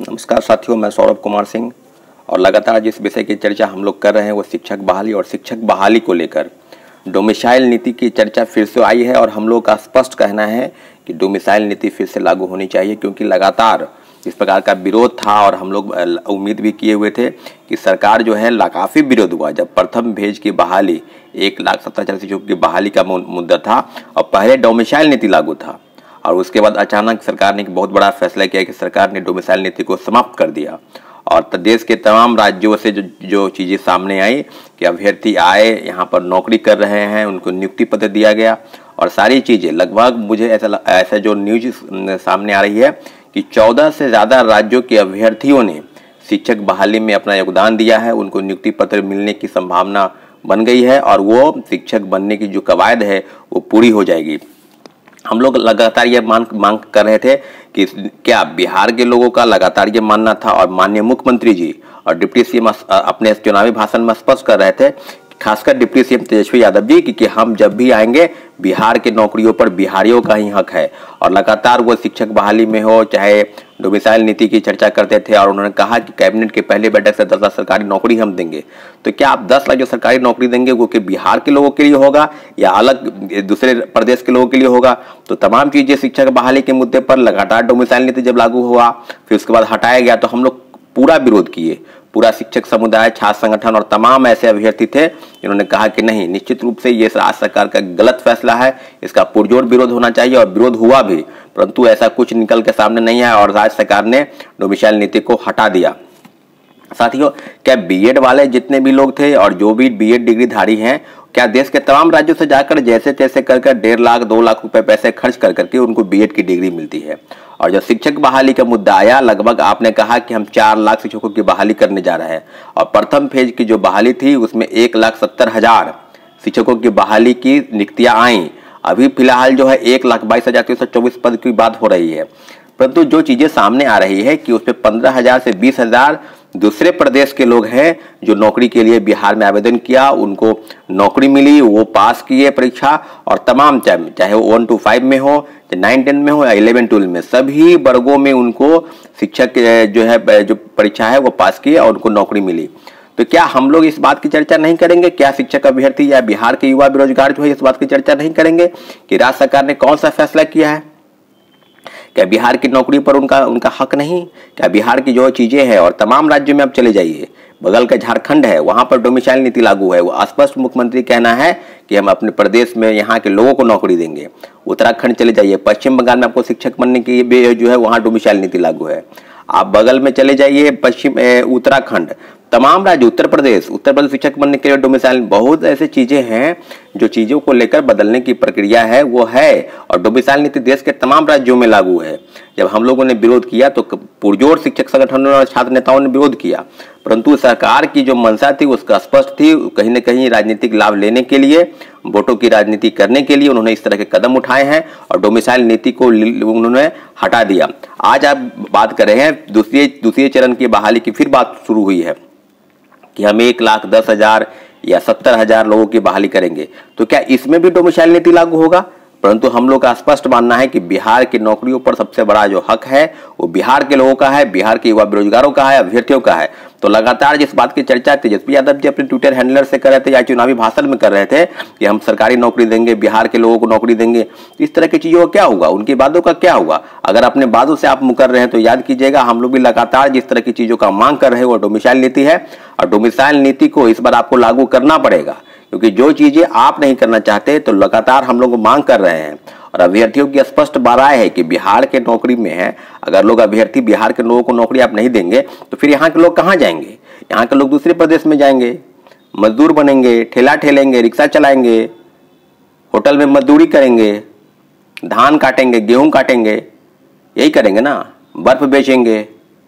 नमस्कार साथियों, मैं सौरभ कुमार सिंह और लगातार जिस विषय की चर्चा हम लोग कर रहे हैं वो शिक्षक बहाली और शिक्षक बहाली को लेकर डोमिसाइल नीति की चर्चा फिर से आई है। और हम लोग का स्पष्ट कहना है कि डोमिसाइल नीति फिर से लागू होनी चाहिए, क्योंकि लगातार इस प्रकार का विरोध था और हम लोग उम्मीद भी किए हुए थे कि सरकार जो है काफ़ी विरोध हुआ जब प्रथम भेज की बहाली 1,70,000 की बहाली का मुद्दा था और पहले डोमिसाइल नीति लागू था। और उसके बाद अचानक सरकार ने एक बहुत बड़ा फैसला किया कि सरकार ने डोमिसाइल नीति को समाप्त कर दिया और देश के तमाम राज्यों से जो चीज़ें सामने आई कि अभ्यर्थी आए, यहाँ पर नौकरी कर रहे हैं, उनको नियुक्ति पत्र दिया गया और सारी चीज़ें लगभग मुझे ऐसा जो न्यूज सामने आ रही है कि 14 से ज़्यादा राज्यों के अभ्यर्थियों ने शिक्षक बहाली में अपना योगदान दिया है। उनको नियुक्ति पत्र मिलने की संभावना बन गई है और वो शिक्षक बनने की जो कवायद है वो पूरी हो जाएगी। हम लोग लगातार ये मांग कर रहे थे कि क्या बिहार के लोगों का लगातार ये मानना था और माननीय मुख्यमंत्री जी और डिप्टी सीएम अपने चुनावी भाषण में स्पष्ट कर रहे थे, खासकर डिप्टी सीएम तेजस्वी यादव जी कि हम जब भी आएंगे बिहार के नौकरियों पर बिहारियों का ही हक है। और लगातार वो शिक्षक बहाली में हो चाहे डोमिसाइल नीति की चर्चा करते थे और उन्होंने कहा कि कैबिनेट के पहले बैठक से 10 लाख सरकारी नौकरी हम देंगे। तो क्या आप 10 लाख जो सरकारी नौकरी देंगे वो कि बिहार के लोगों के लिए होगा या अलग दूसरे प्रदेश के लोगों के लिए होगा? तो तमाम चीजें शिक्षक बहाली के मुद्दे पर लगातार डोमिसाइल नीति जब लागू हुआ फिर उसके बाद हटाया गया तो हम लोग पूरा विरोध किए। पूरा शिक्षक समुदाय, छात्र संगठन और तमाम ऐसे अभ्यर्थी थे जिन्होंने कहा कि नहीं, निश्चित रूप से ये राज्य सरकार का गलत फैसला है, इसका पुरजोर विरोध होना चाहिए। और विरोध हुआ भी, परंतु ऐसा कुछ निकल के सामने नहीं आया और राज्य सरकार ने डोमिसाइल नीति को हटा दिया। साथियों, क्या बीएड वाले जितने भी लोग थे और जो भी बीएड डिग्री धारी हैं, क्या देश के तमाम राज्यों से जाकर जैसे तैसे कर 1.5 लाख 2 लाख रुपए पैसे खर्च कर करके उनको बीएड की डिग्री मिलती है? और जब शिक्षक बहाली का मुद्दा आया, लगभग आपने कहा कि हम 4 लाख शिक्षकों की बहाली करने जा रहे हैं और प्रथम फेज की जो बहाली थी उसमें 1,70,000 शिक्षकों की बहाली की नियुक्तियां आई। अभी फिलहाल जो है 1,22,324 पद की बात हो रही है, परंतु जो चीजें सामने आ रही है कि उसमें 15,000 से 20,000 दूसरे प्रदेश के लोग हैं जो नौकरी के लिए बिहार में आवेदन किया, उनको नौकरी मिली, वो पास किए परीक्षा और तमाम चाहे वो 1 to 5 में हो, 9, 10 में हो या 11, 12 में, सभी वर्गों में उनको शिक्षक जो है जो परीक्षा है वो पास किए और उनको नौकरी मिली। तो क्या हम लोग इस बात की चर्चा नहीं करेंगे? क्या शिक्षक अभ्यर्थी या बिहार के युवा बेरोजगार जो है इस बात की चर्चा नहीं करेंगे कि राज्य सरकार ने कौन सा फैसला किया है? क्या बिहार की नौकरी पर उनका हक नहीं? क्या बिहार की जो चीजें हैं, और तमाम राज्यों में आप चले जाइए, बगल का झारखंड है वहां पर डोमिसाइल नीति लागू है, वो स्पष्ट मुख्यमंत्री कहना है कि हम अपने प्रदेश में यहाँ के लोगों को नौकरी देंगे। उत्तराखंड चले जाइए, पश्चिम बंगाल में आपको शिक्षक बनने की जो है वहां डोमिसाइल नीति लागू है। आप बगल में चले जाइए उत्तराखंड, तमाम राज्य, उत्तर प्रदेश शिक्षक बनने के लिए डोमिसाइल, बहुत ऐसे चीजें हैं जो चीजों को लेकर बदलने की प्रक्रिया है वो है। और डोमिसाइल नीति देश के तमाम राज्यों में लागू है। जब हम लोगों ने विरोध किया तो पुरजोर शिक्षक संगठनों और छात्र नेताओं ने विरोध किया, परंतु सरकार की जो मंशा थी उसका स्पष्ट थी, कहीं न कहीं राजनीतिक लाभ लेने के लिए, वोटों की राजनीति करने के लिए उन्होंने इस तरह के कदम उठाए हैं और डोमिसाइल नीति को उन्होंने हटा दिया। आज आप बात कर रहे हैं दूसरे चरण की बहाली की, फिर बात शुरू हुई है कि हम 1,10,000 या 70,000 लोगों की बहाली करेंगे। तो क्या इसमें भी डोमिसाइल नीति लागू होगा? परंतु हम लोग का स्पष्ट मानना है कि बिहार की नौकरियों पर सबसे बड़ा जो हक है वो बिहार के लोगों का है, बिहार के युवा बेरोजगारों का है, अभ्यर्थियों का है। तो लगातार जिस बात की चर्चा तेजस्वी यादव जी अपने ट्विटर हैंडलर से कर रहे थे या चुनावी भाषण में कर रहे थे कि हम सरकारी नौकरी देंगे, बिहार के लोगों को नौकरी देंगे, इस तरह की चीजों का क्या होगा? उनकी बातों का क्या होगा? अगर अपने बातों से आप मुकर रहे हैं तो याद कीजिएगा, हम लोग भी लगातार जिस तरह की चीजों का मांग कर रहे हैं वो डोमिसाइल नीति है और डोमिसाइल नीति को इस बार आपको लागू करना पड़ेगा, क्योंकि जो चीजें आप नहीं करना चाहते तो लगातार हम लोग मांग कर रहे हैं। और अभ्यर्थियों की स्पष्ट राय है कि बिहार के नौकरी में है, अगर लोग अभ्यर्थी बिहार के लोगों को नौकरी आप नहीं देंगे तो फिर यहाँ के लोग कहाँ जाएंगे? यहाँ के लोग दूसरे प्रदेश में जाएंगे, मजदूर बनेंगे, ठेला ठेलेंगे, रिक्शा चलाएंगे, होटल में मजदूरी करेंगे, धान काटेंगे, गेहूं काटेंगे, यही करेंगे ना, बर्फ बेचेंगे।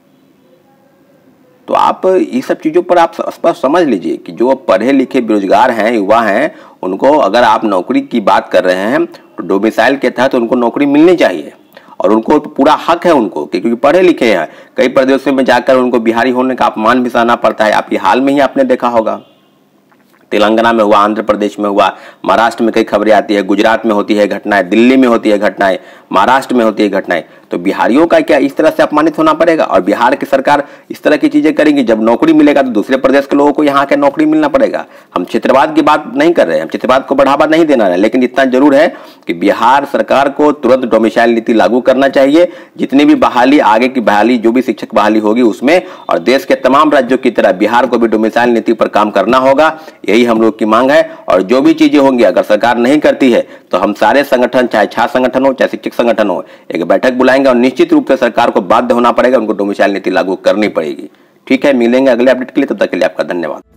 तो आप इस सब चीज़ों पर आप स्पष्ट समझ लीजिए कि जो पढ़े लिखे बेरोजगार हैं, युवा हैं, उनको अगर आप नौकरी की बात कर रहे हैं तो डोमिसाइल के तहत उनको नौकरी मिलनी चाहिए और उनको पूरा हक है उनको, क्योंकि पढ़े लिखे हैं। कई प्रदेशों में जाकर उनको बिहारी होने का अपमान भी सहना पड़ता है। आप ये हाल में ही आपने देखा होगा, तेलंगाना में हुआ, आंध्र प्रदेश में हुआ, महाराष्ट्र में कई खबरें आती है, गुजरात में होती है घटनाएं, दिल्ली में होती है घटनाएं, महाराष्ट्र में होती है घटनाएं, तो बिहारियों का क्या इस तरह से अपमानित होना पड़ेगा? और बिहार की सरकार इस तरह की चीजें करेंगी, जब नौकरी मिलेगा तो दूसरे प्रदेश के लोगों को यहाँ के नौकरी मिलना पड़ेगा। हम क्षेत्रवाद की बात नहीं कर रहे हैं, हम क्षेत्रवाद को बढ़ावा नहीं देना है, लेकिन इतना जरूर है कि बिहार सरकार को तुरंत डोमिसाइल नीति लागू करना चाहिए। जितनी भी बहाली, आगे की बहाली, जो भी शिक्षक बहाली होगी उसमें, और देश के तमाम राज्यों की तरह बिहार को भी डोमिसाइल नीति पर काम करना होगा। यही हम लोग की मांग है। और जो भी चीजें होंगी अगर सरकार नहीं करती है तो हम सारे संगठन, चाहे छात्र संगठन हो चाहे शिक्षक संगठन हो, एक बैठक बुलाएंगे और निश्चित रूप से सरकार को बाध्य होना पड़ेगा, उनको डोमिसाइल नीति लागू करनी पड़ेगी। ठीक है, मिलेंगे अगले अपडेट के लिए, तब तक के लिए आपका धन्यवाद।